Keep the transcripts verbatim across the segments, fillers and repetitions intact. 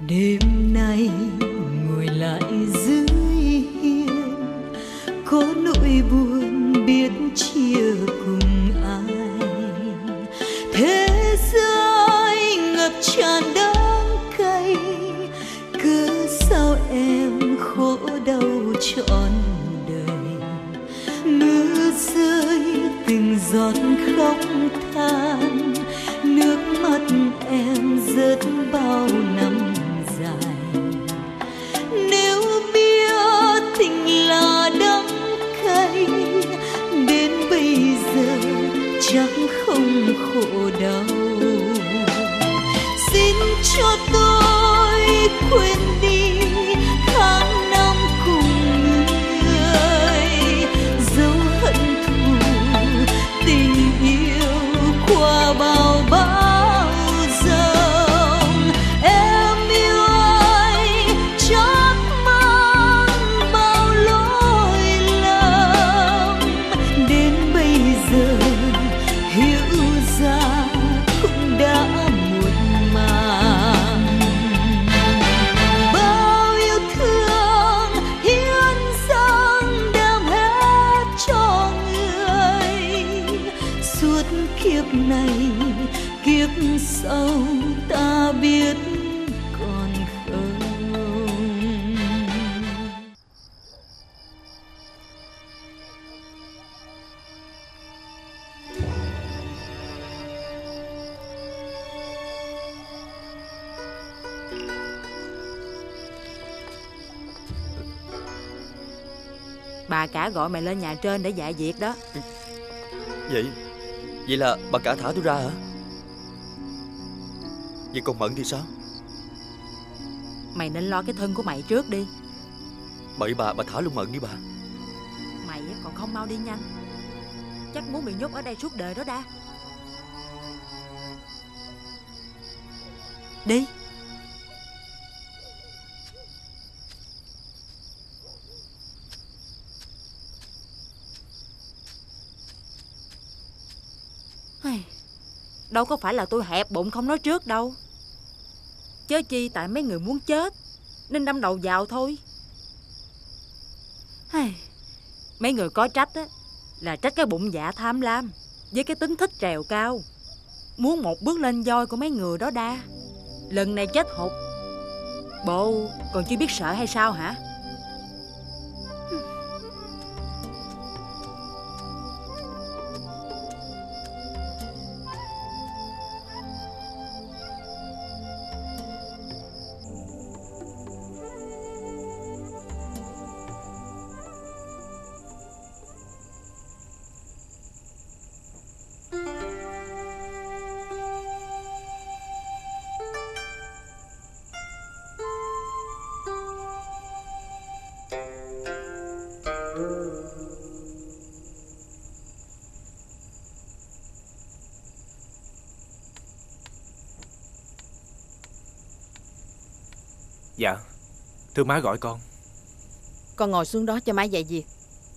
Đêm nay ngồi lại dưới hiên, có nỗi buồn biết chia cùng ai. Thế giới ngập tràn đắng cay, cứ sao em khổ đau trọn đời. Mưa rơi từng giọt khóc than, nước mắt em rớt bao năm dài. Nếu biết tình là đắng cay, đến bây giờ chắc không khổ đau. Xin cho tôi quên đi tháng năm cùng người, dấu hận thù tình yêu qua bao bão giông. Em yêu anh chắc mang bao lỗi lầm, đến bây giờ hiểu ra cũng đã muộn màng. Bao yêu thương hiến dâng đem hết cho người, suốt kiếp này kiếp sau ta biết còn không. Bà cả gọi mày lên nhà trên để dạ việc đó. Vậy Vậy là bà cả thả tôi ra hả? Vậy còn Mận thì sao? Mày nên lo cái thân của mày trước đi. Bậy bà, bà thả luôn Mận đi bà. Mày còn không mau đi nhanh, chắc muốn bị nhốt ở đây suốt đời đó đa. Đi. Đâu có phải là tôi hẹp bụng không nói trước đâu, chớ chi tại mấy người muốn chết nên đâm đầu vào thôi. Mấy người có trách á là trách cái bụng dạ tham lam với cái tính thích trèo cao, muốn một bước lên voi của mấy người đó đa. Lần này chết hụt, bộ còn chưa biết sợ hay sao hả? Dạ, thưa má gọi con. Con ngồi xuống đó cho má dạy việc.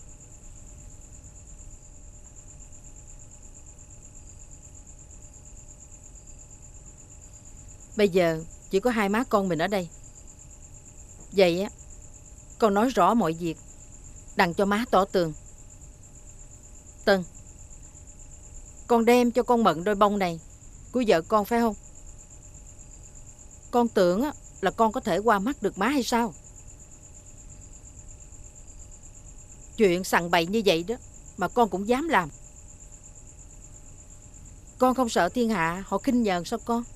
Bây giờ chỉ có hai má con mình ở đây. Vậy á, con nói rõ mọi việc, đặng cho má tỏ tường. Tân, con đem cho con Mận đôi bông này của vợ con phải không? Con tưởng á là con có thể qua mắt được má hay sao? Chuyện sằng bậy như vậy đó mà con cũng dám làm. Con không sợ thiên hạ họ khinh nhờn sao con?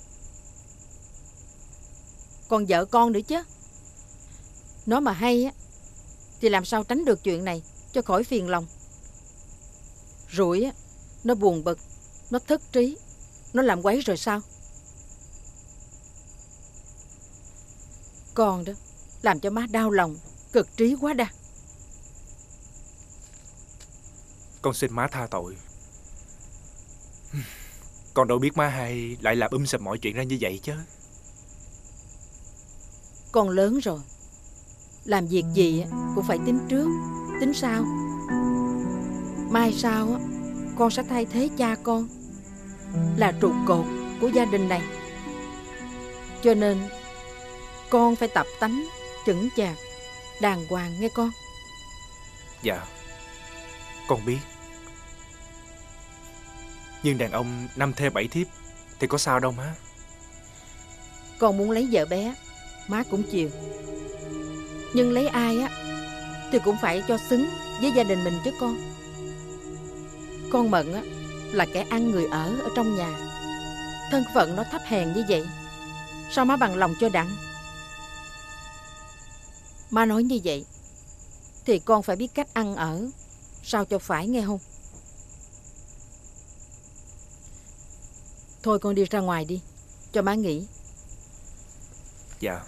Còn vợ con nữa chứ. Nó mà hay á thì làm sao tránh được chuyện này cho khỏi phiền lòng. Rủi á, nó buồn bực, nó thất trí, nó làm quấy rồi sao? Con đó làm cho má đau lòng, cực trí quá đa. Con xin má tha tội. Con đâu biết má hay lại làm um sùm mọi chuyện ra như vậy chứ. Con lớn rồi, làm việc gì cũng phải tính trước, tính sau. Mai sau con sẽ thay thế cha con, là trụ cột của gia đình này. Cho nên Con phải tập tánh chững chạc, đàng hoàng nghe con. Dạ, con biết. Nhưng đàn ông năm thê bảy thiếp thì có sao đâu má. Con muốn lấy vợ bé, má cũng chiều. Nhưng lấy ai á thì cũng phải cho xứng với gia đình mình chứ con. Con Mận á là kẻ ăn người ở ở trong nhà. Thân phận nó thấp hèn như vậy, sao má bằng lòng cho đặng? Má nói như vậy thì con phải biết cách ăn ở sao cho phải, nghe không? Thôi con đi ra ngoài đi, cho má nghỉ. Dạ.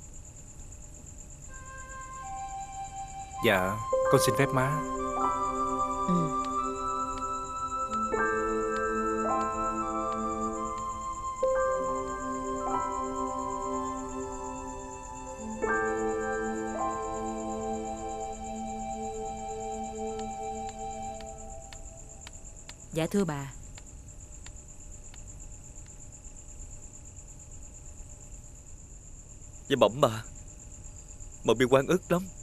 Dạ, con xin phép má. Ừ. Dạ thưa bà. Dạ bẩm bà, Mận bị oan ức lắm.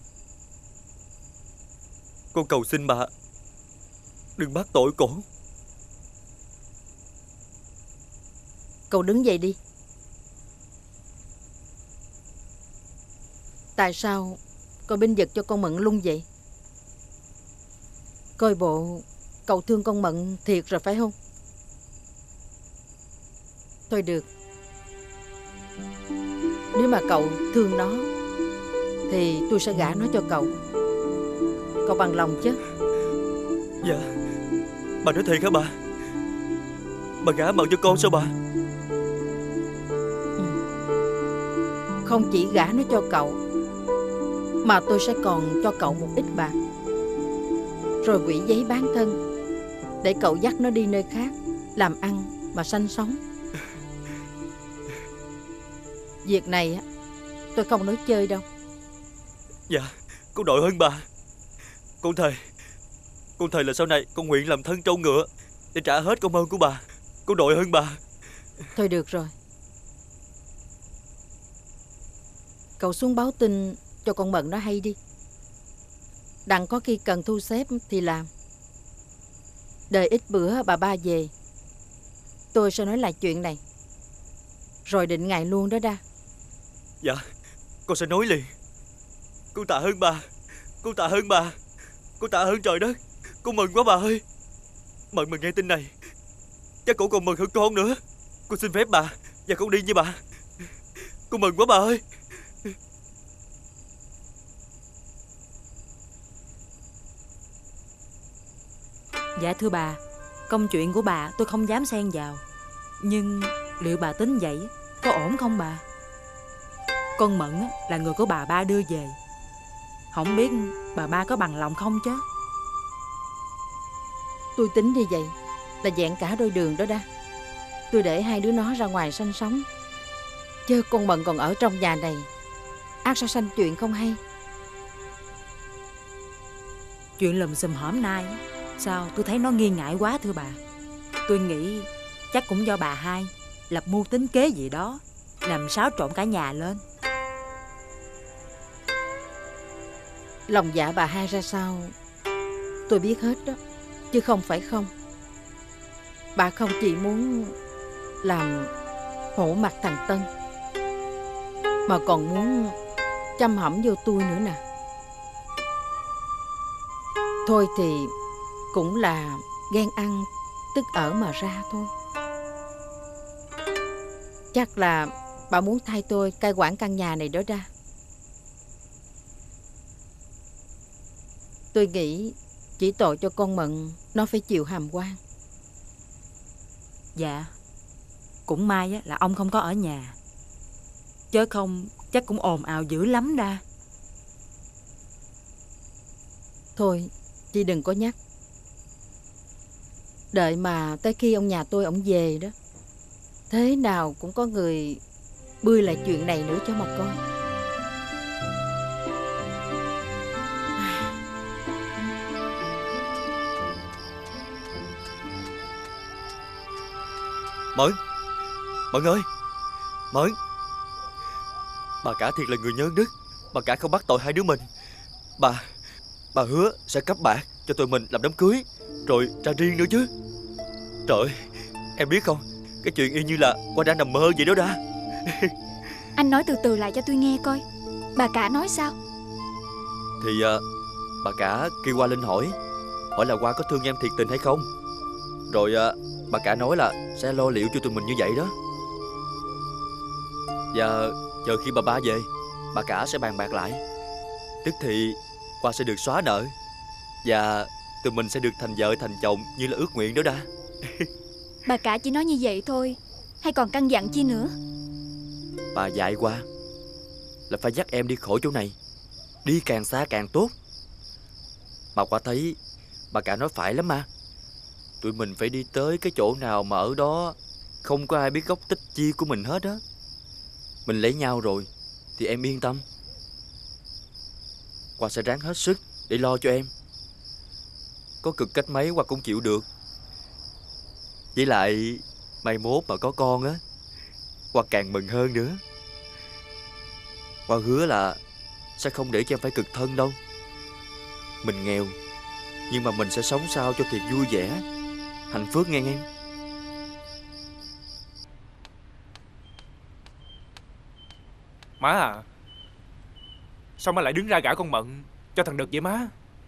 Con cầu xin bà đừng bắt tội cổ. Cậu đứng dậy đi. Tại sao cậu binh vực cho con Mận lung vậy? Coi bộ cậu thương con Mận thiệt rồi phải không? Thôi được, nếu mà cậu thương nó thì tôi sẽ gả nó cho cậu. Cậu bằng lòng chứ? Dạ. Bà nói thiệt hả bà? Bà gả Mận cho con sao bà? Ừ. Không chỉ gả nó cho cậu, mà tôi sẽ còn cho cậu một ít bạc, rồi quỹ giấy bán thân, để cậu dắt nó đi nơi khác làm ăn mà sanh sống. Việc này tôi không nói chơi đâu. Dạ, con đội ơn bà. Con thề, con thề là sau này con nguyện làm thân trâu ngựa để trả hết công ơn của bà. Con đội ơn bà. Thôi được rồi, cậu xuống báo tin cho con Mận nó hay đi. Đặng có khi cần thu xếp thì làm. Đợi ít bữa bà ba về, tôi sẽ nói lại chuyện này, rồi định ngày luôn đó đa. Dạ, con sẽ nói liền. Con tạ ơn bà. Con tạ ơn bà. Con tạ ơn trời đất. Con mừng quá bà ơi. Mận mà nghe tin này chắc cổ còn mừng hơn con nữa. Con xin phép bà và con đi với bà. Con mừng quá bà ơi. Dạ thưa bà, công chuyện của bà tôi không dám xen vào. Nhưng liệu bà tính vậy có ổn không bà? Con Mận là người của bà ba đưa về, không biết bà ba có bằng lòng không chứ? Tôi tính như vậy là vẹn cả đôi đường đó đa. Tôi để hai đứa nó ra ngoài sanh sống, chứ con Mận còn ở trong nhà này ác sao sanh chuyện không hay. Chuyện lùm xùm hổm nay sao tôi thấy nó nghi ngại quá thưa bà. Tôi nghĩ chắc cũng do bà hai lập mưu tính kế gì đó, làm xáo trộn cả nhà lên. Lòng dạ bà hai ra sao tôi biết hết đó, chứ không phải không. Bà không chỉ muốn làm hổ mặt thằng Tân, mà còn muốn châm hẩm vô tôi nữa nè. Thôi thì cũng là ghen ăn tức ở mà ra thôi. Chắc là bà muốn thay tôi cai quản căn nhà này đó ra. Tôi nghĩ chỉ tội cho con Mận nó phải chịu hàm oan. Dạ, cũng may là ông không có ở nhà, chớ không chắc cũng ồn ào dữ lắm đa. Thôi chị đừng có nhắc. Đợi mà tới khi ông nhà tôi ổng về đó, thế nào cũng có người bươi lại chuyện này nữa cho mà coi. Mận, Mận ơi, Mận, Bà cả thiệt là người nhơn đức. Bà cả không bắt tội hai đứa mình. Bà Bà hứa sẽ cấp bạc cho tụi mình làm đám cưới, rồi ra riêng nữa chứ. Trời ơi, em biết không, cái chuyện y như là Qua đang nằm mơ vậy đó Đa. Anh nói từ từ lại cho tôi nghe coi. Bà cả nói sao? Thì uh, bà cả kêu Qua Linh hỏi Hỏi là Qua có thương em thiệt tình hay không. Rồi uh, bà cả nói là sẽ lo liệu cho tụi mình như vậy đó. Và chờ khi bà ba về, bà cả sẽ bàn bạc lại. Tức thì Qua sẽ được xóa nợ, và tụi mình sẽ được thành vợ thành chồng như là ước nguyện đó Đa. Bà cả chỉ nói như vậy thôi, hay còn căn dặn chi nữa? Bà dạy Qua là phải dắt em đi khỏi chỗ này, đi càng xa càng tốt. Bà Qua thấy bà cả nói phải lắm mà. Tụi mình phải đi tới cái chỗ nào mà ở đó không có ai biết gốc tích chi của mình hết á. Mình lấy nhau rồi thì em yên tâm. Qua sẽ ráng hết sức để lo cho em. Có cực cách mấy Qua cũng chịu được. Với lại mai mốt mà có con á, Qua càng mừng hơn nữa. Qua hứa là sẽ không để cho em phải cực thân đâu. Mình nghèo, nhưng mà mình sẽ sống sao cho thiệt vui vẻ, hạnh phúc nghe em. Má à, sao má lại đứng ra gả con Mận cho thằng Đực vậy má?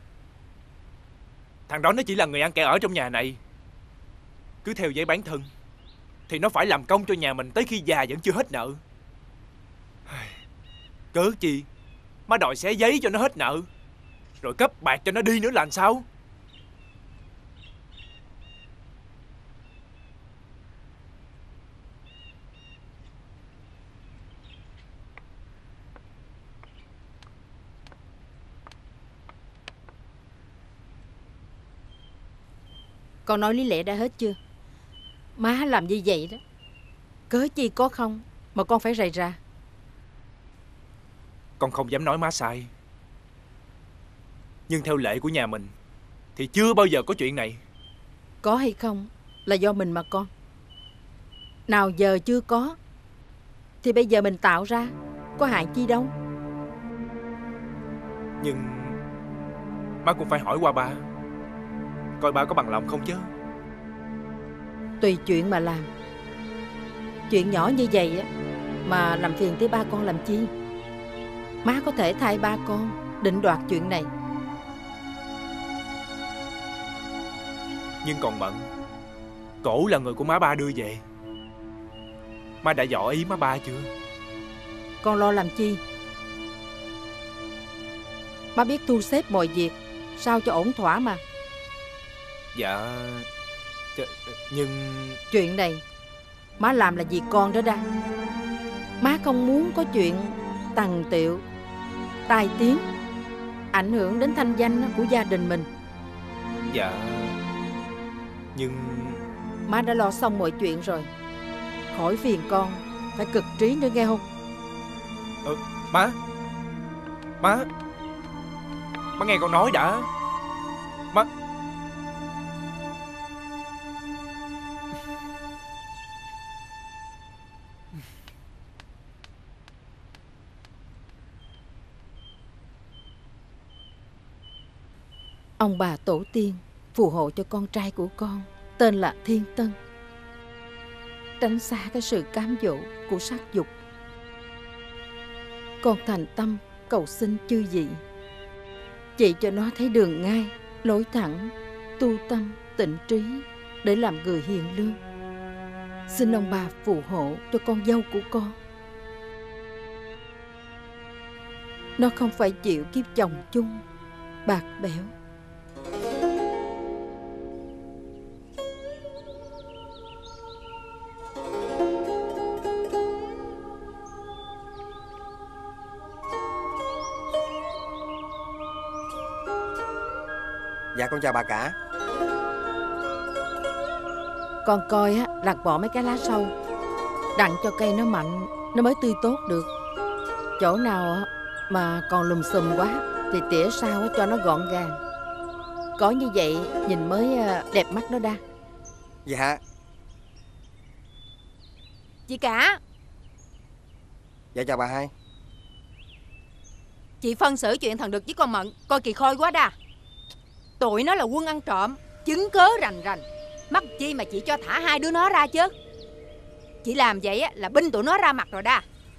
Thằng đó nó chỉ là người ăn kẻ ở trong nhà này. Cứ theo giấy bán thân thì nó phải làm công cho nhà mình tới khi già vẫn chưa hết nợ. Cớ chi má đòi xé giấy cho nó hết nợ, rồi cấp bạc cho nó đi nữa là làm sao? Con nói lý lẽ đã hết chưa? Má làm như vậy đó, cớ chi có không mà con phải rầy ra. Con không dám nói má sai, nhưng theo lệ của nhà mình thì chưa bao giờ có chuyện này. Có hay không là do mình mà con. Nào giờ chưa có thì bây giờ mình tạo ra, có hại chi đâu. Nhưng má cũng phải hỏi qua ba, coi ba có bằng lòng không chứ. Tùy chuyện mà làm. Chuyện nhỏ như vậy á mà làm phiền tới ba con làm chi? Má có thể thay ba con định đoạt chuyện này. Nhưng còn Mận, cổ là người của má ba đưa về. Má đã dò ý má ba chưa? Con lo làm chi? Má biết thu xếp mọi việc sao cho ổn thỏa mà. Dạ ch- Nhưng Chuyện này má làm là vì con đó Đa. Má không muốn có chuyện tằng tiệu, tai tiếng, ảnh hưởng đến thanh danh của gia đình mình. Dạ Nhưng Má đã lo xong mọi chuyện rồi, khỏi phiền con phải cực trí nữa nghe không? ừ, Má Má Má nghe con nói đã. Má Ông bà tổ tiên phù hộ cho con trai của con tên là Thiên Tân, tránh xa cái sự cám dỗ của sắc dục. Con thành tâm cầu xin chư vị chỉ cho nó thấy đường ngay, lối thẳng, tu tâm tịnh trí để làm người hiền lương. Xin ông bà phù hộ cho con dâu của con. Nó không phải chịu kiếp chồng chung bạc bẽo. Dạ con chào bà cả. Con coi á, lặt bỏ mấy cái lá sâu, đặng cho cây nó mạnh, nó mới tươi tốt được. Chỗ nào á, mà còn lùm xùm quá thì tỉa sau á, cho nó gọn gàng. Có như vậy nhìn mới đẹp mắt đó Đa. Dạ. Chị cả. Dạ chào bà hai. Chị phân xử chuyện thằng Đực với con Mận coi kỳ khôi quá đà. Tụi nó là quân ăn trộm, chứng cớ rành rành, mắc chi mà chị cho thả hai đứa nó ra chứ. Chị làm vậy á là binh tụi nó ra mặt rồi đa.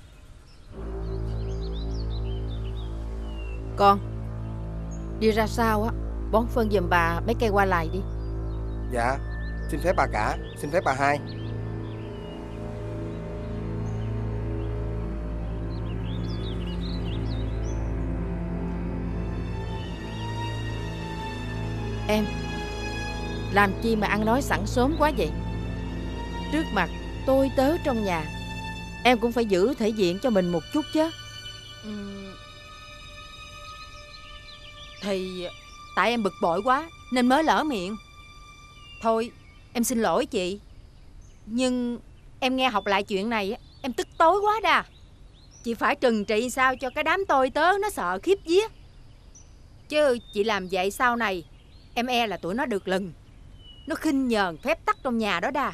Con đi ra sau á, bón phân giùm bà mấy cây hoa lại đi. Dạ. Xin phép bà cả, xin phép bà hai. Em làm chi mà ăn nói sẵn sớm quá vậy? Trước mặt tôi tớ trong nhà, em cũng phải giữ thể diện cho mình một chút chứ. Ừ. Thì tại em bực bội quá nên mới lỡ miệng. Thôi em xin lỗi chị. Nhưng em nghe học lại chuyện này em tức tối quá đà. Chị phải trừng trị sao cho cái đám tôi tớ nó sợ khiếp vía. Chứ chị làm vậy sau này em e là tụi nó được lừng. Nó khinh nhờn phép tắc trong nhà đó đà.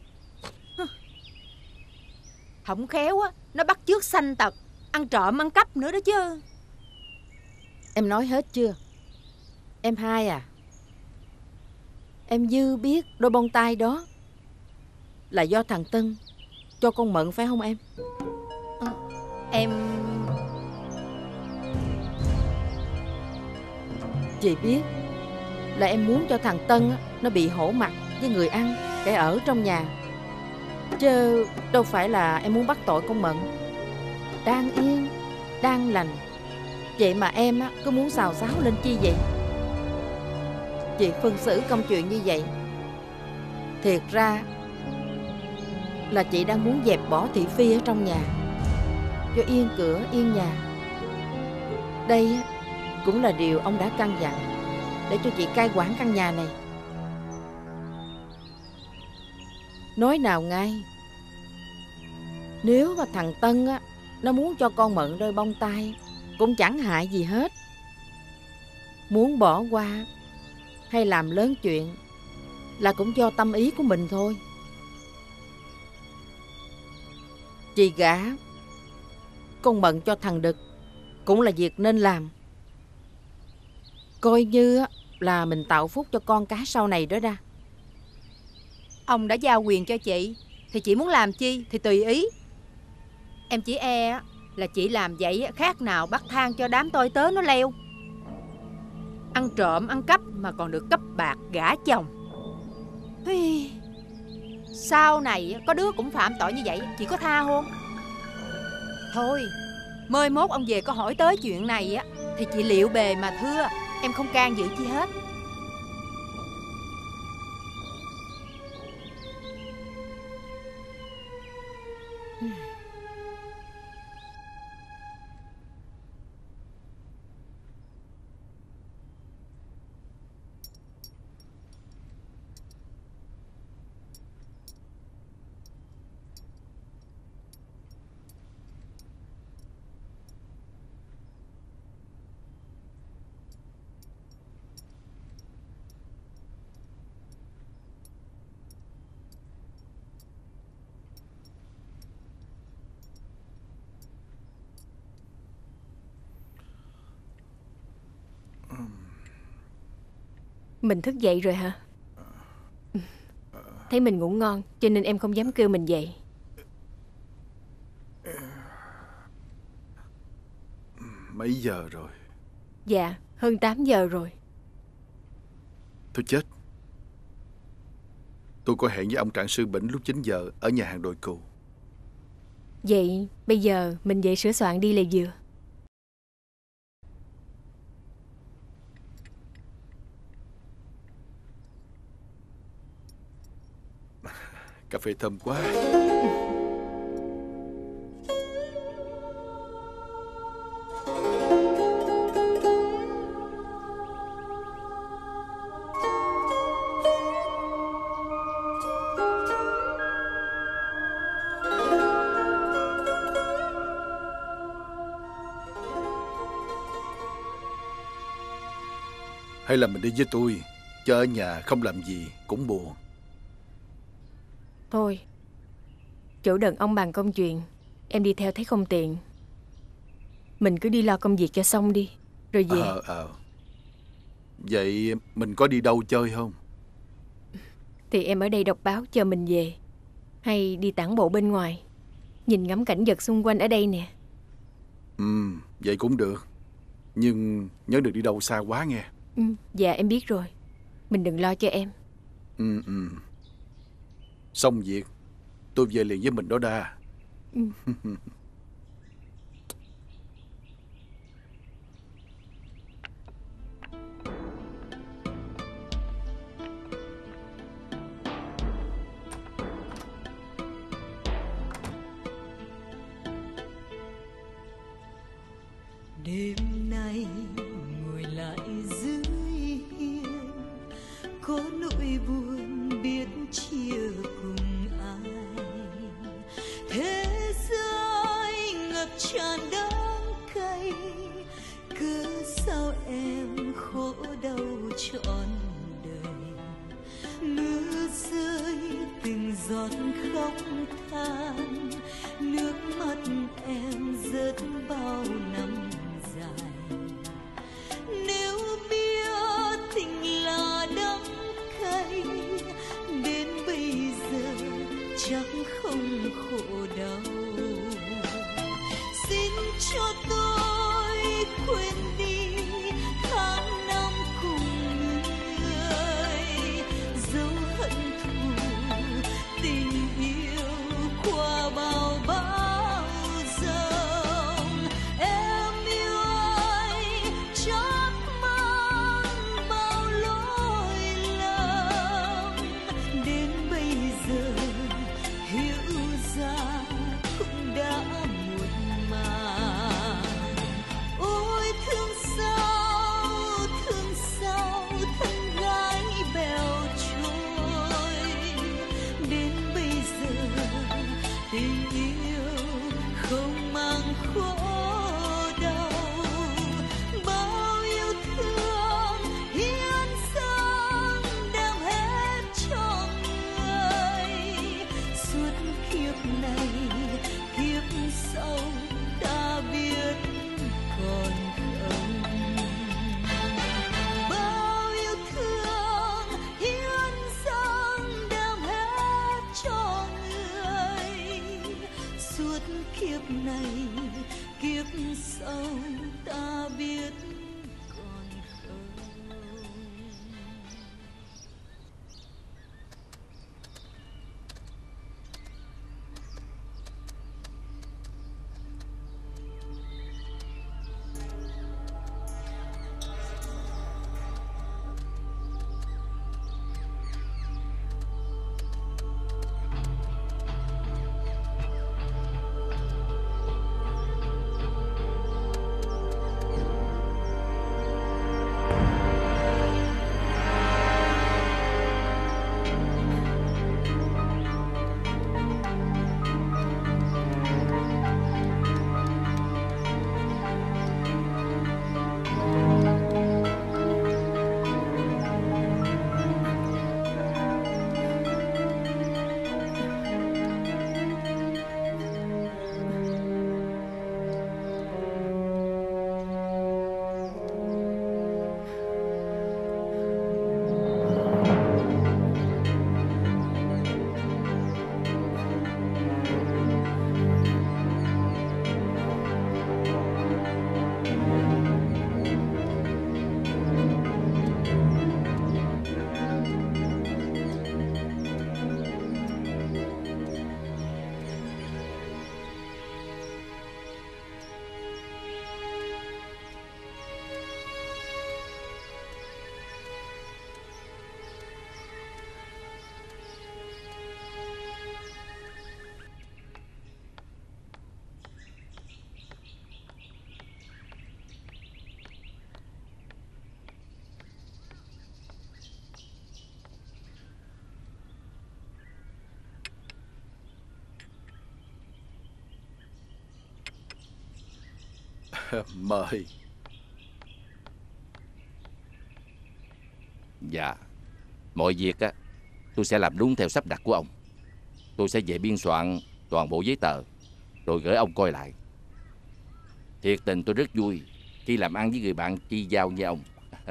Không khéo á, nó bắt chước sanh tật, ăn trộm ăn cắp nữa đó chứ. Em nói hết chưa? Em hai à, em dư biết đôi bông tai đó là do thằng Tân cho con Mận phải không em? À, em... Chị biết là em muốn cho thằng Tân á, nó bị hổ mặt với người ăn kẻ ở trong nhà, chứ đâu phải là em muốn bắt tội con Mận. Đang yên, đang lành, vậy mà em á, cứ muốn xào xáo lên chi vậy? Chị phân xử công chuyện như vậy, thiệt ra là chị đang muốn dẹp bỏ thị phi ở trong nhà, cho yên cửa yên nhà. Đây cũng là điều ông đã căn dặn để cho chị cai quản căn nhà này. Nói nào ngay, nếu mà thằng Tân á, nó muốn cho con Mận đôi bông tai cũng chẳng hại gì hết. Muốn bỏ qua hay làm lớn chuyện là cũng do tâm ý của mình thôi. Chị gả con Mận cho thằng Đực cũng là việc nên làm, coi như là mình tạo phúc cho con cái sau này đó đa. Ông đã giao quyền cho chị thì chị muốn làm chi thì tùy ý. Em chỉ e là chị làm vậy khác nào bắt thang cho đám tôi tớ nó leo. Ăn trộm ăn cắp mà còn được cấp bạc gả chồng. Hi, sau này có đứa cũng phạm tội như vậy, chị có tha không? Thôi, mới mốt ông về có hỏi tới chuyện này á thì chị liệu bề mà thưa. Em không can dự chi hết. Mình thức dậy rồi hả? Thấy mình ngủ ngon cho nên em không dám kêu mình dậy. Mấy giờ rồi? Dạ, hơn tám giờ rồi. Thôi chết. Tôi có hẹn với ông Trạng Sư Bỉnh lúc chín giờ ở nhà hàng Đồi Cù. Vậy bây giờ mình dậy sửa soạn đi là vừa. Cà phê thơm quá. Hay là mình đi với tôi, chứ ở nhà không làm gì cũng buồn. Thôi, chỗ đợt ông bàn công chuyện, em đi theo thấy không tiện. Mình cứ đi lo công việc cho xong đi, rồi về. Ờ, ờ. Vậy mình có đi đâu chơi không? Thì em ở đây đọc báo chờ mình về, hay đi tản bộ bên ngoài, nhìn ngắm cảnh vật xung quanh ở đây nè. Ừ, vậy cũng được. Nhưng nhớ đừng đi đâu xa quá nghe. Ừ, dạ em biết rồi. Mình đừng lo cho em. Ừ, ừ. Xong việc tôi về liền với mình đó Đa. Ừ. Đêm nay ngồi lại dưới hiên, có nỗi buồn biết chia cùng ai. Thế giới ngập tràn đắng cay, cứ sao em khổ đau trọn đời. Mưa rơi từng giọt khóc than, nước mắt em rớt bao năm dài. Nếu biết tình là đắng cay, đến bây giờ chắc không khổ đau. Xin cho tôi quên đi tháng năm cùng người, dấu hận thù tình yêu qua bao bão giông. Em yêu anh chắc mang bao lỗi lầm, đến bây giờ hiểu ra cũng đã muộn màng. Ôi thương sao, thương sao thân gái bèo trôi, đến bây giờ tình yêu không mang khổ đau. Bao yêu thương hiến dâng đem hết cho người, suốt kiếp này kiếp sau ta biết còn không. Bao yêu thương hiến dâng đem hết cho người, suốt kiếp này kiếp sau ta biết còn không. Mời. Dạ, mọi việc á tôi sẽ làm đúng theo sắp đặt của ông. Tôi sẽ về biên soạn toàn bộ giấy tờ rồi gửi ông coi lại. Thiệt tình tôi rất vui khi làm ăn với người bạn chi giao như ông.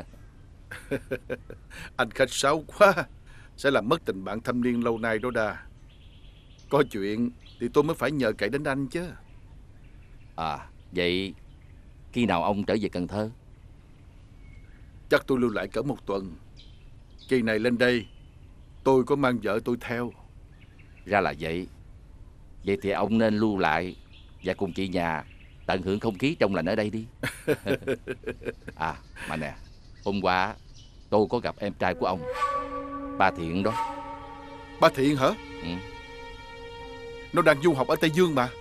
Anh khách sáo quá, sẽ làm mất tình bạn thâm niên lâu nay đó Đa. Có chuyện thì tôi mới phải nhờ cậy đến anh chứ. À, vậy khi nào ông trở về Cần Thơ? Chắc tôi lưu lại cỡ một tuần. Kỳ này lên đây tôi có mang vợ tôi theo. Ra là vậy. Vậy thì ông nên lưu lại và cùng chị nhà tận hưởng không khí trong lành ở đây đi. À mà nè, hôm qua tôi có gặp em trai của ông, ba Thiện đó. Ba Thiện hả? Ừ. Nó đang du học ở Tây Dương mà.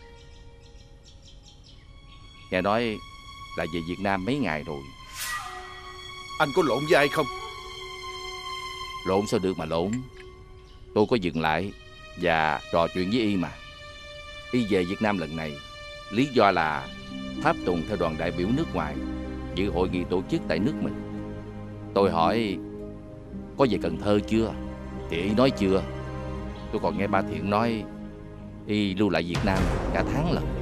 Nghe nói là về Việt Nam mấy ngày rồi. Anh có lộn với ai không? Lộn sao được mà lộn. Tôi có dừng lại và trò chuyện với y mà. Y về Việt Nam lần này lý do là tháp tùng theo đoàn đại biểu nước ngoài dự hội nghị tổ chức tại nước mình. Tôi hỏi có về Cần Thơ chưa thì y nói chưa. Tôi còn nghe ba Thiện nói y lưu lại Việt Nam cả tháng lần.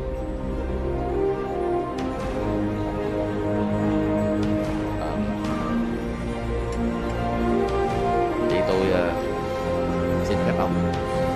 À, vậy tôi uh, xin phép ông.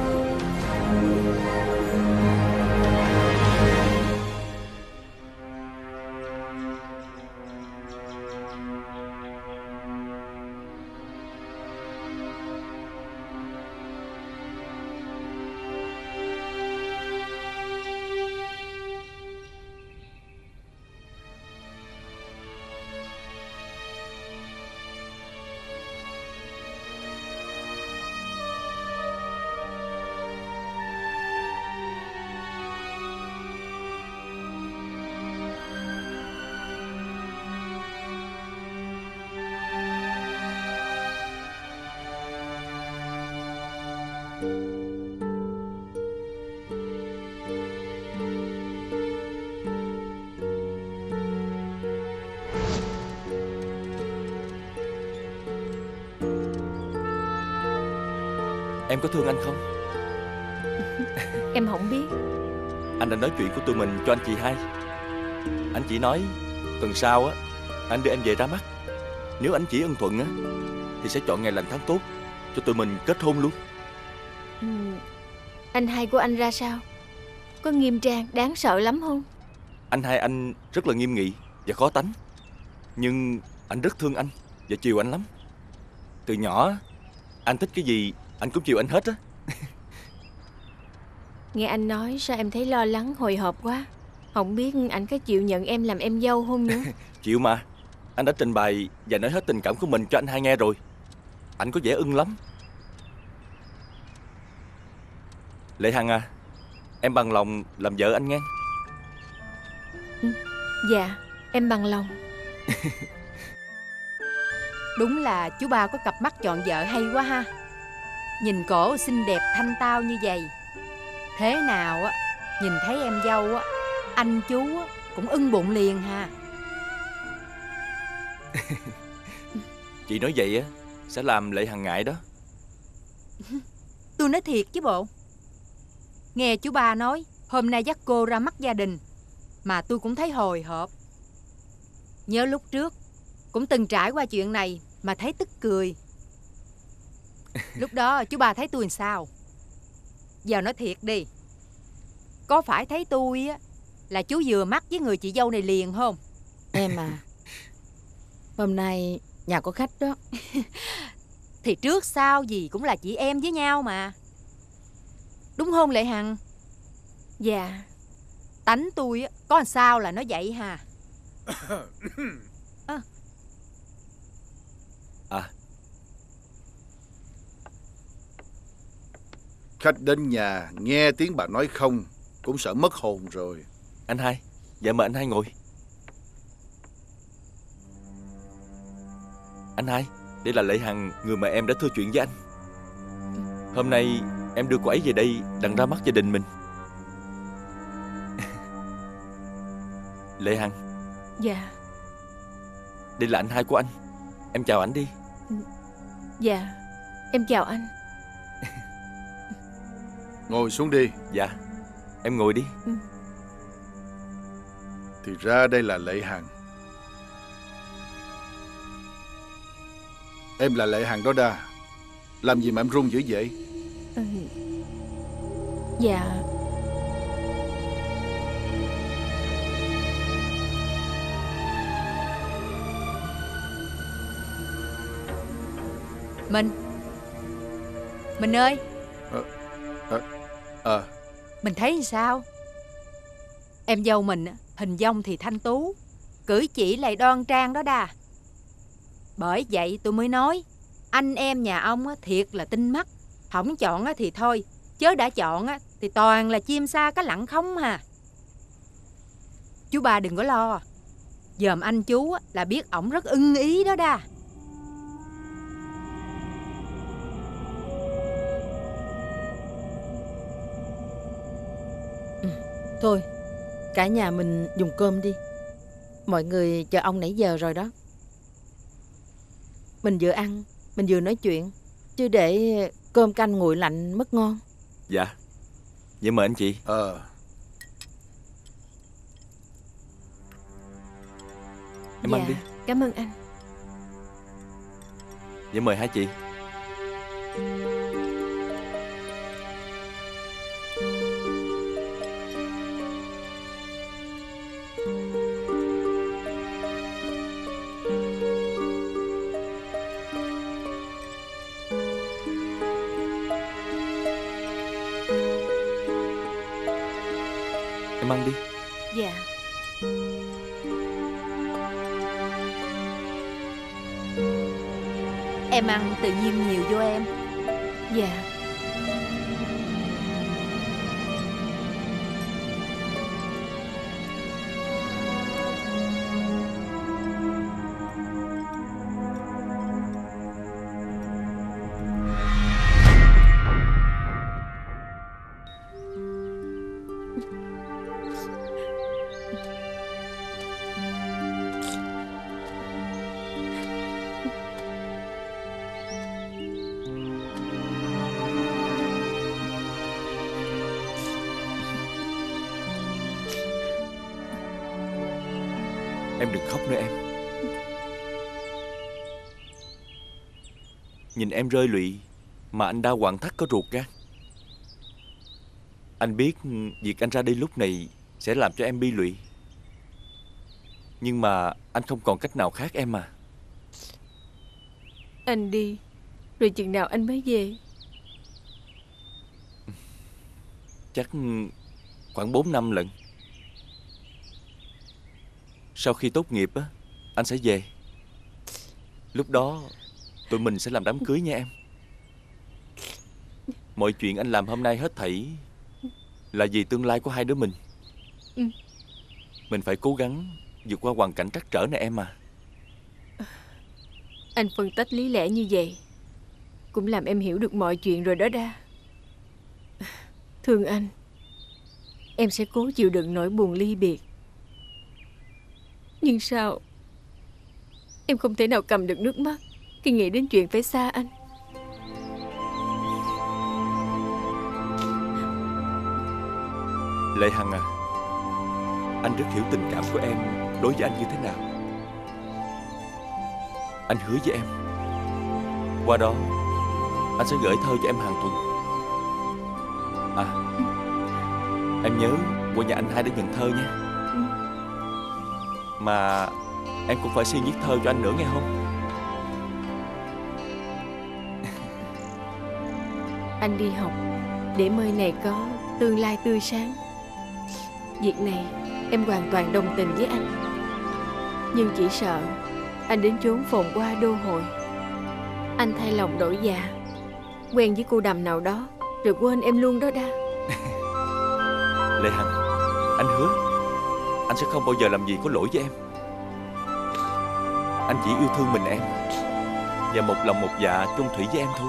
Em có thương anh không? Em không biết. Anh đã nói chuyện của tụi mình cho anh chị hay. Anh chỉ nói tuần sau á anh đưa em về ra mắt. Nếu anh chỉ ưng thuận á thì sẽ chọn ngày lành tháng tốt cho tụi mình kết hôn luôn. Ừ. Anh hai của anh ra sao? Có nghiêm trang, đáng sợ lắm không? Anh hai anh rất là nghiêm nghị và khó tánh. Nhưng anh rất thương anh và chiều anh lắm. Từ nhỏ anh thích cái gì anh cũng chiều anh hết á. Nghe anh nói sao em thấy lo lắng hồi hộp quá. Không biết anh có chịu nhận em làm em dâu không nữa? Chịu mà. Anh đã trình bày và nói hết tình cảm của mình cho anh hai nghe rồi. Anh có vẻ ưng lắm. Lệ Hằng à, em bằng lòng làm vợ anh nghe. Ừ, dạ, em bằng lòng. Đúng là chú ba có cặp mắt chọn vợ hay quá ha. Nhìn cổ xinh đẹp thanh tao như vậy, thế nào á nhìn thấy em dâu á anh chú á cũng ưng bụng liền ha. Chị nói vậy á sẽ làm Lệ Hằng ngại đó. Tôi nói thiệt chứ bộ. Nghe chú ba nói hôm nay dắt cô ra mắt gia đình mà tôi cũng thấy hồi hộp. Nhớ lúc trước cũng từng trải qua chuyện này mà thấy tức cười. Lúc đó chú ba thấy tôi làm sao? Giờ nói thiệt đi, có phải thấy tôi á là chú vừa mắt với người chị dâu này liền không? Em à, hôm nay nhà có khách đó. Thì trước sau gì cũng là chị em với nhau mà. Đúng không Lệ Hằng? Dạ. Tánh tôi á có làm sao là nó vậy hà. À. À, khách đến nhà nghe tiếng bà nói không cũng sợ mất hồn rồi. Anh hai, dạ mời anh hai ngồi. Anh hai, đây là Lệ Hằng, người mà em đã thưa chuyện với anh. Hôm nay em đưa cô ấy về đây đặng ra mắt gia đình mình. Lệ Hằng. Dạ. Đây là anh hai của anh. Em chào anh đi. Dạ, em chào anh. Ngồi xuống đi. Dạ, em ngồi đi. Ừ. Thì ra đây là Lệ Hằng. Em là Lệ Hằng đó Đa. Làm gì mà em run dữ vậy? Ừ. Dạ. Mình Mình ơi. Ờ à, à. À. Mình thấy sao? Em dâu mình hình dong thì thanh tú, cử chỉ lại đoan trang đó Đa. Bởi vậy tôi mới nói anh em nhà ông thiệt là tinh mắt. Không chọn thì thôi, chớ đã chọn thì toàn là chim sa cá lặn không hà. Chú ba đừng có lo, dòm anh chú là biết ổng rất ưng ý đó Đa. Ừ, thôi cả nhà mình dùng cơm đi. Mọi người chờ ông nãy giờ rồi đó. Mình vừa ăn, mình vừa nói chuyện, chứ để cơm canh nguội lạnh mất ngon. Dạ. Vậy mời anh chị. Ờ Em Dạ, ăn đi. cảm ơn anh. Vậy mời hai chị. Em ăn đi. Dạ. Em ăn tự nhiên nhiều vô em. Dạ. Em đừng khóc nữa em. Nhìn em rơi lụy mà anh đau quặn thắt có ruột gan. Anh biết việc anh ra đi lúc này sẽ làm cho em bi lụy, nhưng mà anh không còn cách nào khác em à. Anh đi rồi chừng nào anh mới về? Chắc khoảng bốn năm lận. Sau khi tốt nghiệp á, anh sẽ về. Lúc đó tụi mình sẽ làm đám cưới nha em. Mọi chuyện anh làm hôm nay hết thảy là vì tương lai của hai đứa mình. Ừ. Mình phải cố gắng vượt qua hoàn cảnh trắc trở này em à. Anh phân tích lý lẽ như vậy cũng làm em hiểu được mọi chuyện rồi đó Đa. Thương anh, em sẽ cố chịu đựng nỗi buồn ly biệt. Nhưng sao em không thể nào cầm được nước mắt khi nghĩ đến chuyện phải xa anh. Lệ Hằng à, anh rất hiểu tình cảm của em đối với anh như thế nào. Anh hứa với em, qua đó anh sẽ gửi thơ cho em hàng tuần. À, em nhớ qua nhà anh hai để nhận thơ nha. Mà em cũng phải siêng viết thơ cho anh nữa nghe không? Anh đi học để nơi này có tương lai tươi sáng. Việc này em hoàn toàn đồng tình với anh. Nhưng chỉ sợ anh đến chốn phồn hoa đô hội, anh thay lòng đổi dạ, quen với cô đầm nào đó rồi quên em luôn đó Đa. Lệ Hằng, anh hứa anh sẽ không bao giờ làm gì có lỗi với em. Anh chỉ yêu thương mình em và một lòng một dạ chung thủy với em thôi.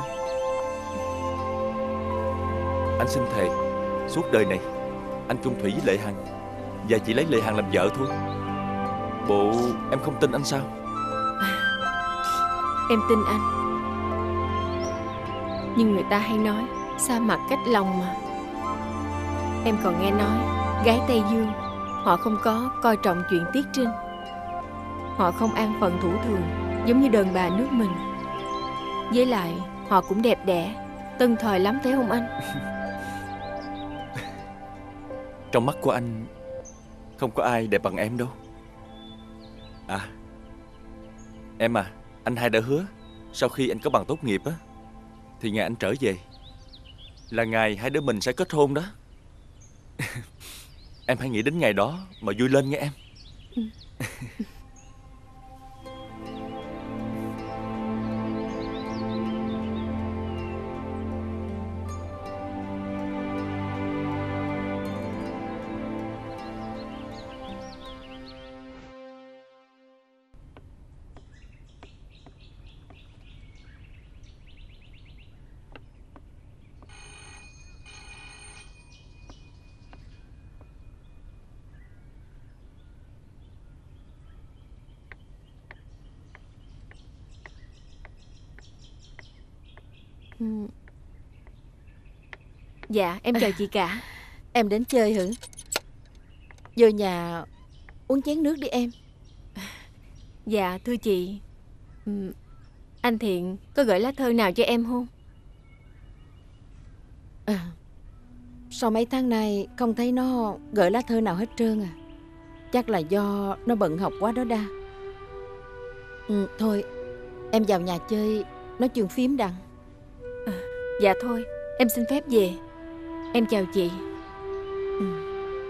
Anh xin thề suốt đời này anh chung thủy với Lệ Hằng và chỉ lấy Lệ Hằng làm vợ thôi. Bộ em không tin anh sao? Em tin anh, nhưng người ta hay nói xa mặt cách lòng mà. Em còn nghe nói gái Tây Dương Họ không có coi trọng chuyện tiết trinh. Họ không an phận thủ thường giống như đàn bà nước mình. Với lại họ cũng đẹp đẽ, tân thời lắm phải không anh? Trong mắt của anh không có ai đẹp bằng em đâu. À, em à, anh hai đã hứa sau khi anh có bằng tốt nghiệp á thì ngày anh trở về là ngày hai đứa mình sẽ kết hôn đó. Em hãy nghĩ đến ngày đó mà vui lên nghe em. Ừ. Dạ em chào chị cả. Em đến chơi hử? Vô nhà uống chén nước đi em. Dạ thưa chị, anh Thiện có gửi lá thơ nào cho em không? À, sau mấy tháng nay không thấy nó gửi lá thơ nào hết trơn à. Chắc là do nó bận học quá đó đa. Ừ, thôi em vào nhà chơi nói chuyện phím đặng. À, dạ thôi em xin phép về. Em chào chị. Ừ.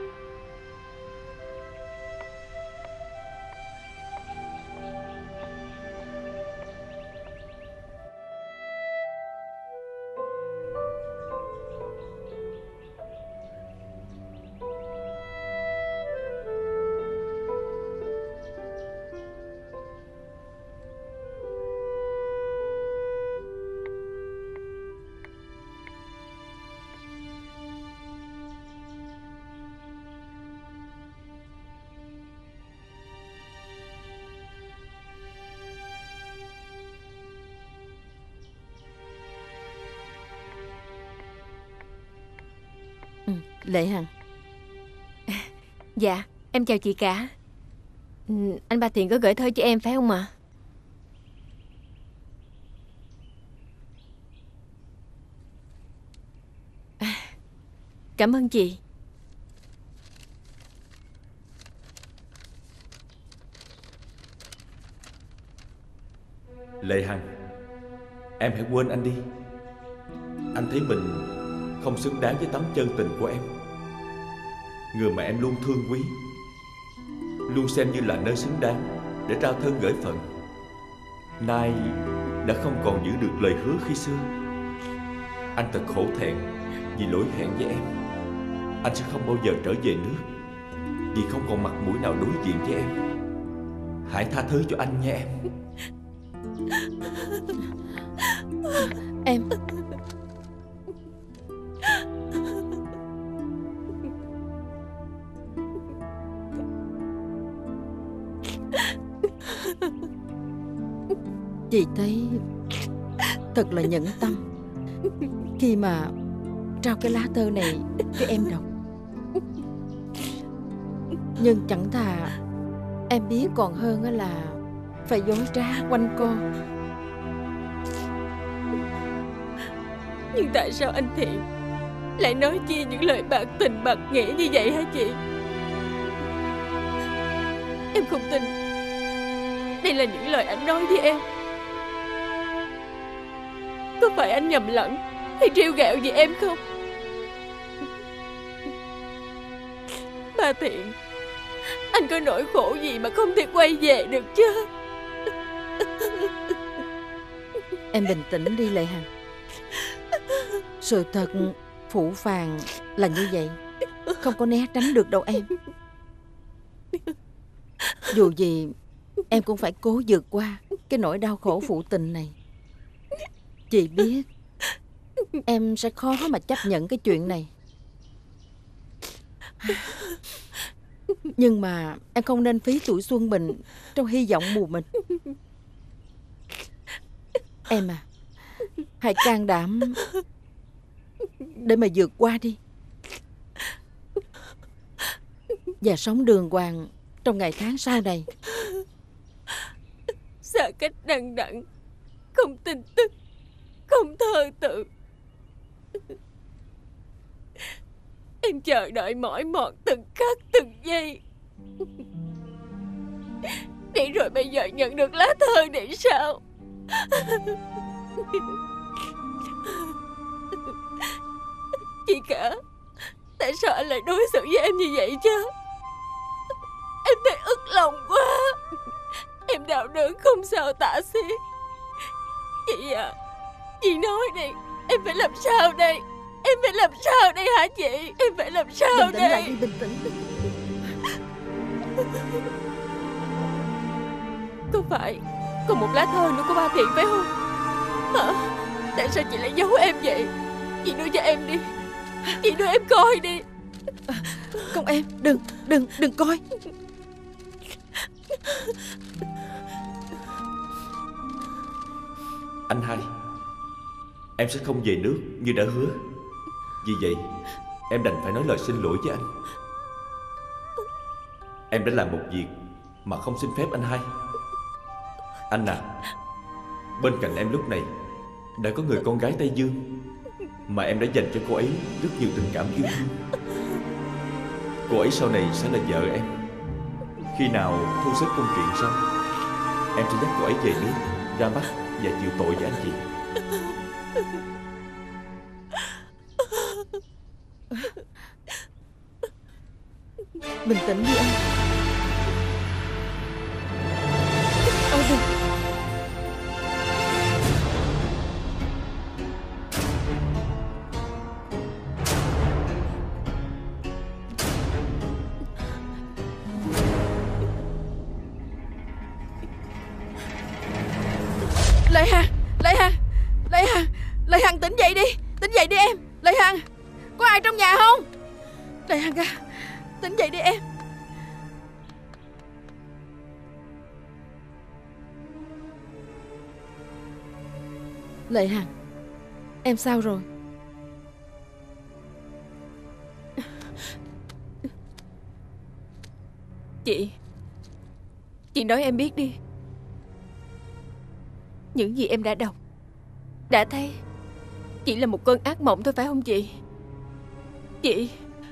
Lệ Hằng. Dạ em chào chị cả. ừ, Anh ba Thiện có gửi thơ cho em phải không ạ? À, cảm ơn chị. Lệ Hằng, em hãy quên anh đi. Anh thấy mình không xứng đáng với tấm chân tình của em. Người mà em luôn thương quý, luôn xem như là nơi xứng đáng để trao thân gửi phận, nay đã không còn giữ được lời hứa khi xưa. Anh thật khổ thẹn vì lỗi hẹn với em. Anh sẽ không bao giờ trở về nước vì không còn mặt mũi nào đối diện với em. Hãy tha thứ cho anh nha em. Em chị thấy thật là nhẫn tâm khi mà trao cái lá thơ này cho em đọc. Nhưng chẳng thà em biết còn hơn là phải dối trá quanh co. Nhưng tại sao anh Thiện lại nói chia những lời bạc tình bạc nghĩa như vậy hả chị? Em không tin đây là những lời anh nói với em. Có phải anh nhầm lẫn hay trêu ghẹo gì em không? Ba Thiện, anh có nỗi khổ gì mà không thể quay về được chứ? Em bình tĩnh đi Lệ Hằng. Sự thật phũ phàng là như vậy, không có né tránh được đâu em. Dù gì em cũng phải cố vượt qua cái nỗi đau khổ phụ tình này. Chị biết em sẽ khó mà chấp nhận cái chuyện này, nhưng mà em không nên phí tuổi xuân mình trong hy vọng mù mịt. Em à, hãy can đảm để mà vượt qua đi. và sống đường hoàng trong ngày tháng sau này. Xa cách đằng đẵng, không tin tức, không thơ tự. Em chờ đợi mỏi mòn từng khắc từng giây. Để rồi bây giờ nhận được lá thơ để sao? Chị cả, tại sao anh lại đối xử với em như vậy chứ? Em thấy ức lòng quá. Em đau đớn không sao tả xiết. Chị à, chị nói đi, em phải làm sao đây? Em phải làm sao đây hả chị? Em phải làm sao bình tĩnh đây? lại đi, bình tĩnh. Có phải còn một lá thơ nữa của ba Thiện phải không? Hả? Tại sao chị lại giấu em vậy? Chị đưa cho em đi. Chị đưa em coi đi. Không em, đừng, đừng, đừng coi. Anh hai, em sẽ không về nước như đã hứa. Vì vậy em đành phải nói lời xin lỗi với anh. Em đã làm một việc mà không xin phép anh hai. Anh à, bên cạnh em lúc này đã có người con gái Tây Dương mà em đã dành cho cô ấy rất nhiều tình cảm yêu thương. Cô ấy sau này sẽ là vợ em. Khi nào thu xếp công chuyện xong, em sẽ dắt cô ấy về nước, ra mắt và chịu tội với anh chị. Bình tĩnh đi anh. Ôi đừng. Lợi Hằng, Lợi Hằng, Lợi Hằng, Lợi Hằng tỉnh dậy đi, tỉnh dậy đi em. Lợi Hằng, có ai trong nhà không? Lợi Hằng à, tỉnh dậy đi em. Lợi Hằng, em sao rồi? Chị, chị nói em biết đi. Những gì em đã đọc, đã thấy, chỉ là một cơn ác mộng thôi phải không chị? Chị,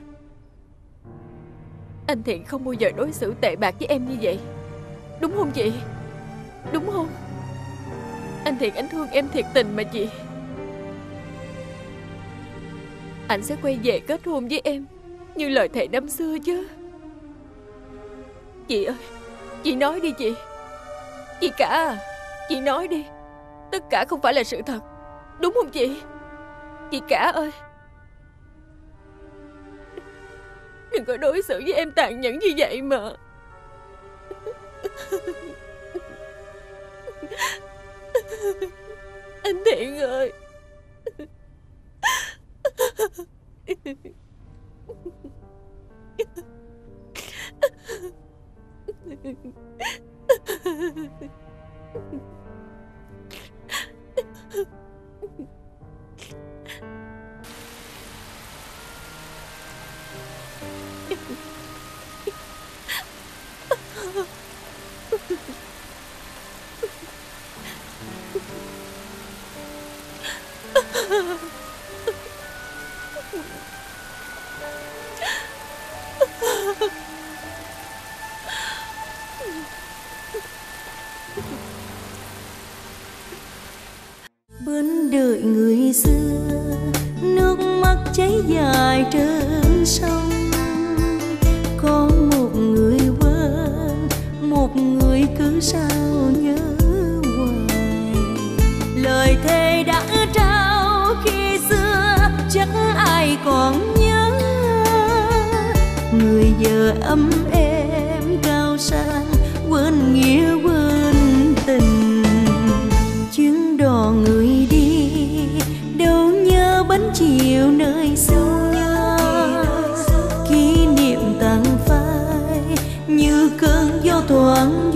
anh Thiện không bao giờ đối xử tệ bạc với em như vậy, đúng không chị? Đúng không? Anh Thiện anh thương em thiệt tình mà chị. Anh sẽ quay về kết hôn với em như lời thề năm xưa chứ. Chị ơi, chị nói đi chị. Chị cả à, chị nói đi. Tất cả không phải là sự thật, đúng không chị? Chị cả ơi, đừng có đối xử với em tàn nhẫn như vậy mà. Anh Thiện ơi. Bên đời người xưa, nước mắt chảy dài trên sông. Có một người quên, một người cứ sao nhớ hoài. Lời thề đã trao khi xưa chắc ai còn nhớ. Người giờ ấm êm cao sang, quên nghĩa quên tình. Chuyến đò người đi đâu nhớ bánh chiều nơi xưa. Kỷ niệm tàn phai như cơn gió thoảng